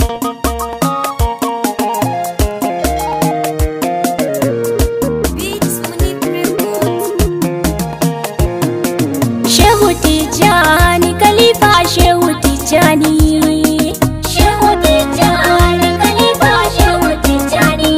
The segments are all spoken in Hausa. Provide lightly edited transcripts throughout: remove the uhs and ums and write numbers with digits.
Shehu Tijjani Khalifa Shehu Tijjani Shehu Tijjani Khalifa Shehu Tijjani.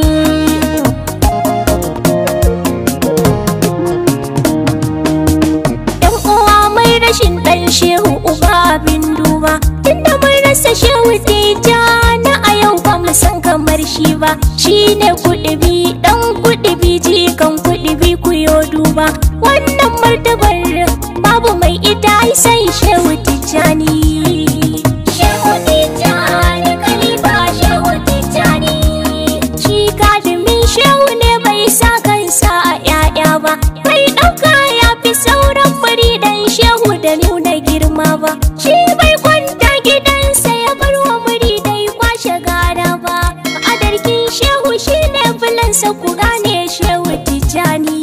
Dan uwa mai rashin dan Shehu uba abin duba, tunda mun rasa Shehu Tijjani a yau ba mu san kamar shi ba. Shi ne kuɗi dan kuɗi jikan kuɗi ku yo duba, wannan martabar babu mai ita sai Shehu Tijjani. Shehu Tijjani Khalifa Shehu Tijjani. Shi kadimin Shehu ne bai sa kansa a ƴaƴa ba, bai ɗauka ya fi sauran fari dan Shehu da nuna girma ba. Shi bai kwanta gidansa ya bar wa muri dai kwashe gara ba. Adarkin Shehu shi ne filansa ku gane Shehu Tijjani.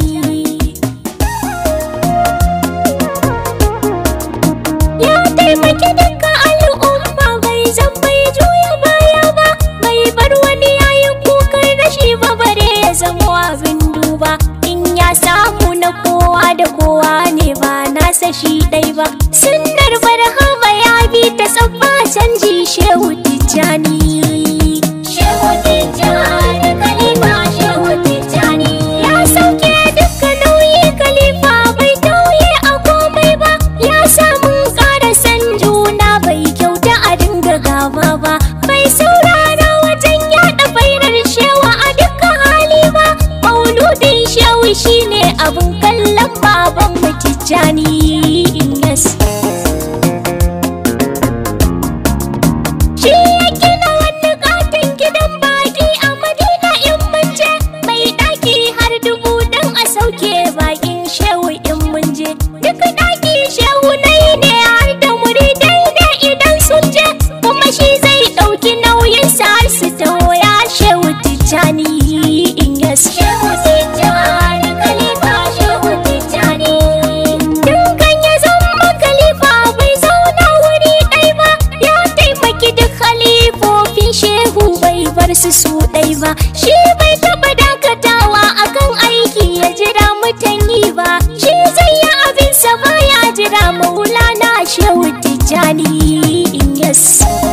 Taimaki dukkan al'umma bai zan bai juya baya ba, bai bar wani yayin kukan rashi ba bare ya zama abin duba. In ya samu na kowa da kowa ne ba nasa shi ɗai ba, sunnar barhama ya bi ta tsabba canji Shehu Tijjani. Shehu Tijjani Khalifa Shehu Tijjani. Ya sauke dukkan nauyi Khalifa bai tauye a komai ba, ya samu gaba ba, bai saurara wajen yaɗa bainar Shehu a dukkan hali ba. Mauludin Shehu shine abin kallon baban mu Tijjani. Yes. Shi ya gina wani katon gidan baki a Madina in mun je, mai ɗaki har 1000 dan a sauke bakin Shehu in mun je. Duk ɗaki Shehu nayi ne har da muridai ne idan sun je, kuma shi zai ɗauki nauyinsa har su taho ya Shehu Tijjani. Yes. Shehu Tijjani Khalifa Shehu Tijjani. Dukkan ya zama Khalifa bai zauna wuri ɗai ba, ya taimaki duk khalifofin Shehu bai bar su ɗai ba. Shi bai taɓa dakatawa akan aiki ya jira mutanyi ba, shi zai yi abinsa baya jira Maulana Shehu Tijjani. Yes.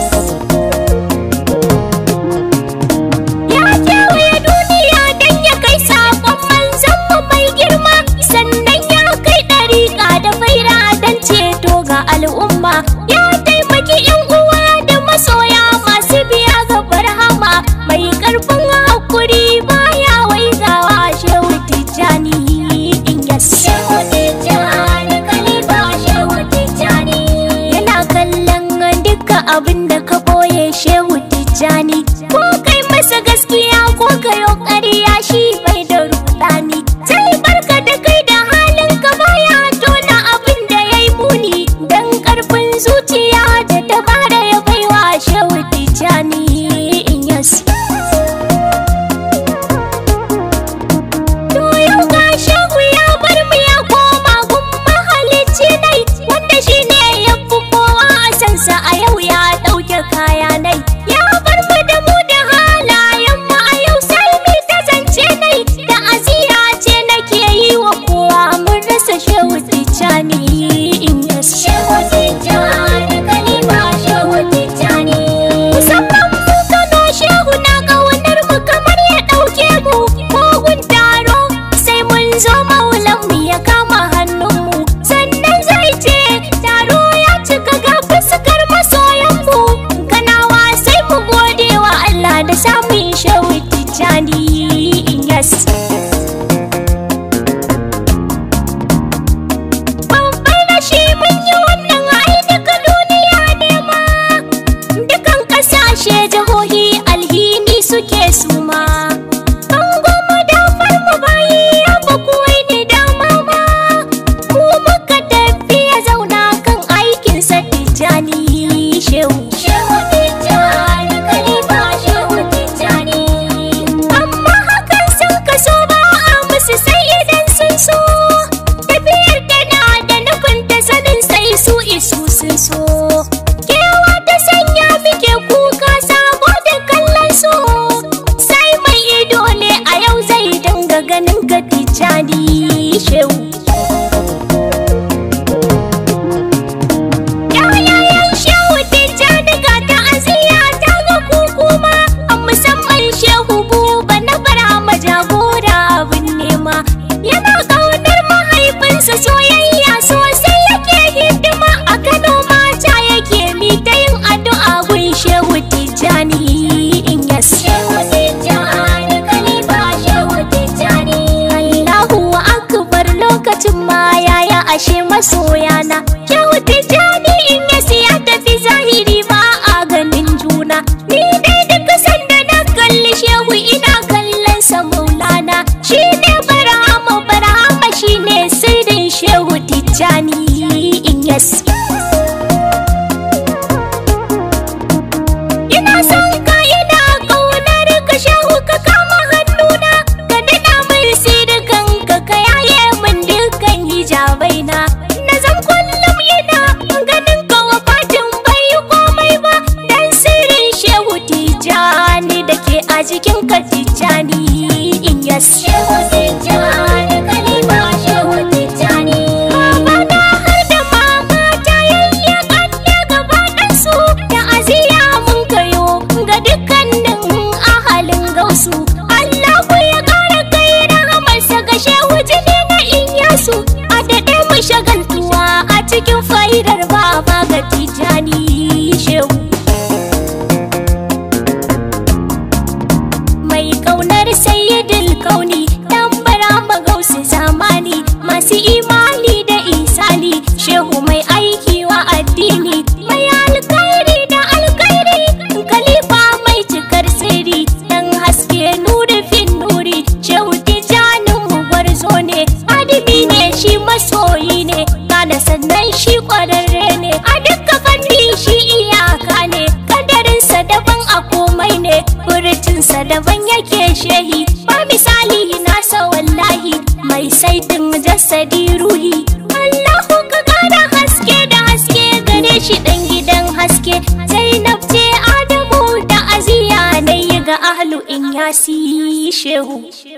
Ya kewaye duniya don ya kai saƙon manzon mu mai girma, sannan ya kai ɗariƙa da faira don ceto ga al'umma. Ya taimaki 'yan uwa da masoya masu biya ga barhama, mai ƙarfin hakuri baya waigawa Shehu Tijjani. Yes. Shehu Tijjani Khalifa Shehu Tijjani. Yana kallon dukkan abin da ka boye Shehu Tijjani, ko kai masa gaskiya ko kayo ƙarya shi bai da rudani. Zai barka da kai da halin ka baya tona abin da yayi muni, dan ƙarfin zuciya da dabara ya baiwa Shehu Tijjani. Yes. To yau ga Shehu ya bar mu ya koma gun mahalicci nai, wanda shi ne ya fi kowa a sansa a yau ya ɗauke kaya nai. Ya bar mu da mu da halayen mu a yau sai mu ta zance nai, da azira ce nake yi wa kowa mun rasa Shehu Tijjani. Yes. Shehu Tijjani Khalifa Shehu Tijjani. Musamman mu Kano Shehu na ƙaunar mu kamar ya ɗauke mu, kogun taro sai mun zo maulan mu ya kama hannun mu, sannan zai ce taro ya cika ga fuskar masoyan mu. Kanawa sai mu gode wa Allah da samun Shehu Tijjani. Yes. Babbar rashi mun yi wannan ai duka duniya ne ma, dukan ƙasashe jihohi alhini suke suma. Bangon mu da farmu bayi ya ba kuwai ne dama ma, mu muka tafi ya zauna kan aikinsa Tijjani. Shehu. Shehu Tijjani Khalifa Shehu Tijjani. Amma hakan sun kaso ba a musu sai idan sun so, tafiyar tana da nufin ta sanin sai su isu sun so. Kewa ta sanya muke kuka sabo a jikin ka Tijjani Inyas. Shehu Tijjani Khalifa Shehu Tijjani. Babana har da mama ta yayya kanne gaba ɗansu da aziya mun kayo ga dukkanin ahalin gausu. Allahu ya ƙara kai rahamarsa ga Shehu jini na Inyasu. A daɗe mu shagaltuwa a cikin fa'idar baba ga Tijjani Shehu. Mai ƙaunar sayyidul kauni dan bara magausi zamani, masu imani da isani. Shehu mai aiki wa addini, mai alkhairi da alkhairi. Khalifa mai cikar sirri, dan haske nuri fin nuri. Shehu Tijjanin mu gwarzo ne, adimi ne shi masoyi ne, kana sannan shi ƙwararre ne. A dukka fanni shi iyaka ne, kadarinsa daban a komai ne, furucinsa daban yake shehi. Ba misali nasa wallahi, mai saitin jasadi ruhi. Allahu ka ƙara haske da haske gare shi ɗan gidan haske. Zainab ce Adamu da Aziya na yi ga ahlu Inyasi Shehu.